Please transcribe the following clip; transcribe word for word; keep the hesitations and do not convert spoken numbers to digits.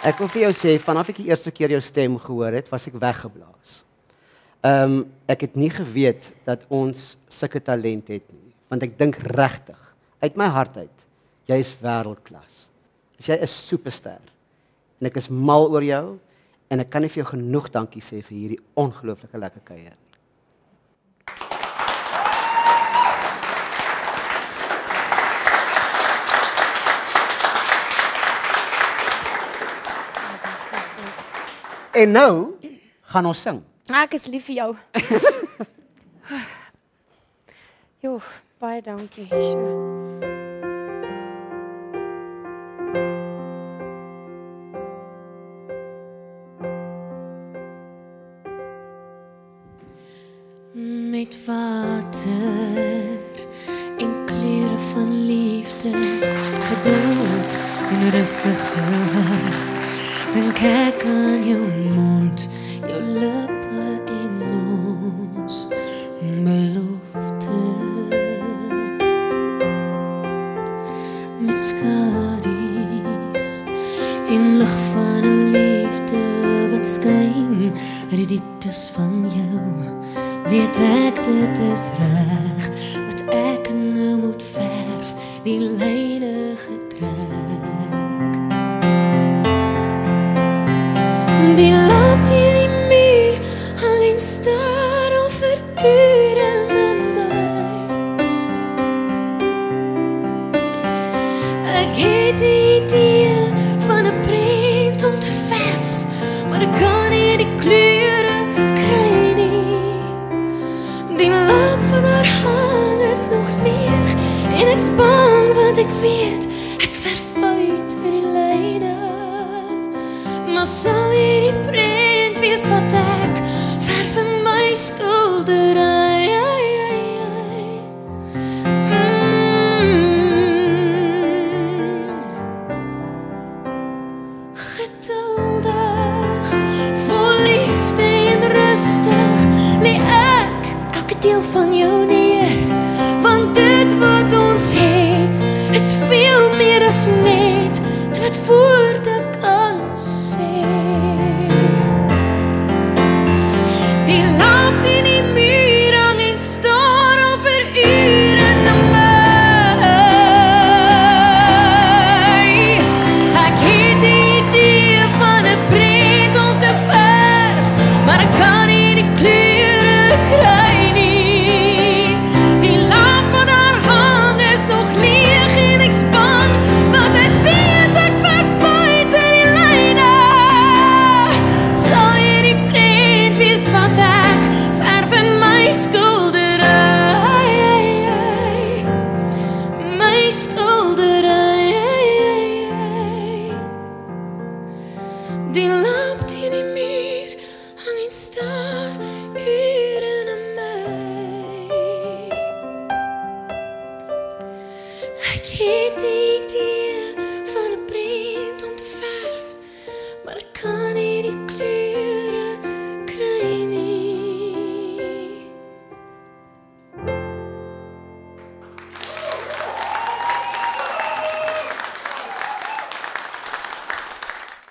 Ek wil vir jou sê, vanaf ek die eerste keer jou stem gehoor het, was ek weggeblaas. Ehm um, ek het nie geweet dat ons sulke talent het nie, want ek dink regtig uit my hart uit, jy is wêreldklas. Jy is 'n superster. En ek is mal oor jou en ek kan nie vir jou genoeg dankie sê vir hierdie ongelooflike lekker kuier nie. En nou gaan ons sing. Ek is lief vir jou. Jo, baie dankie. So. Met water en kleure van liefde, geduld en rustigheid, dink ek aan jou mond, jou lippe en ons belofte. Met skadu's en lig van 'n liefde wat skyn uit die dieptes van jou, weet ek dit is reg, wat ek nou moet verf, die lyne getrek. Die lamp hier die muur, hang en staar al vir ure na my. Ek het die idee van 'n prent om te verf, maar ek kan nie die kleure kry nie. Die lamp van haar hang is nog leeg en ek's bang want ek weet ek verf buite die lyne. Maar sal jy die prent wees wat ek verf in my skilderye?